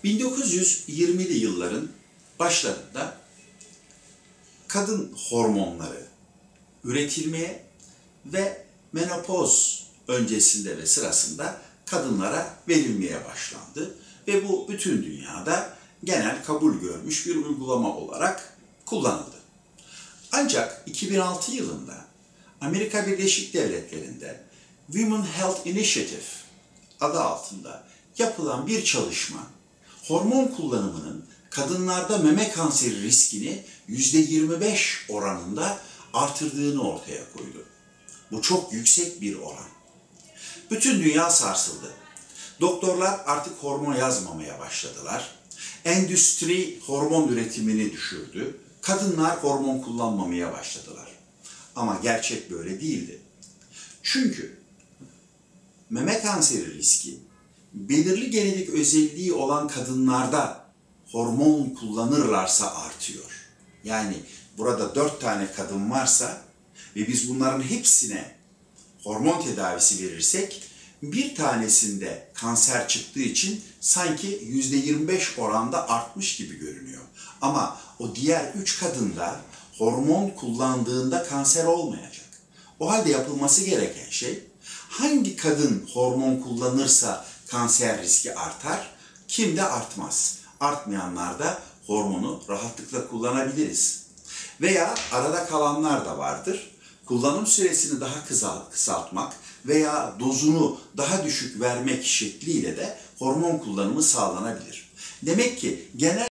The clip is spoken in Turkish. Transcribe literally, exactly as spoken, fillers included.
bin dokuz yüz yirmili yılların başlarında kadın hormonları üretilmeye ve menopoz öncesinde ve sırasında kadınlara verilmeye başlandı. Ve bu bütün dünyada genel kabul görmüş bir uygulama olarak kullanıldı. Ancak iki bin altı yılında Amerika Birleşik Devletleri'nde Women Health Initiative adı altında yapılan bir çalışma, hormon kullanımının kadınlarda meme kanseri riskini yüzde yirmi beş oranında artırdığını ortaya koydu. Bu çok yüksek bir oran. Bütün dünya sarsıldı. Doktorlar artık hormon yazmamaya başladılar. Endüstri hormon üretimini düşürdü. Kadınlar hormon kullanmamaya başladılar. Ama gerçek böyle değildi. Çünkü meme kanseri riski belirli genetik özelliği olan kadınlarda hormon kullanırlarsa artıyor. Yani burada dört tane kadın varsa ve biz bunların hepsine hormon tedavisi verirsek bir tanesinde kanser çıktığı için sanki yüzde yirmi beş oranda artmış gibi görünüyor. Ama o diğer üç kadında hormon kullandığında kanser olmayacak. O halde yapılması gereken şey, hangi kadın hormon kullanırsa kanser riski artar, kimde artmaz. Artmayanlarda hormonu rahatlıkla kullanabiliriz. Veya arada kalanlar da vardır. Kullanım süresini daha kısaltmak veya dozunu daha düşük vermek şekliyle de hormon kullanımı sağlanabilir. Demek ki genel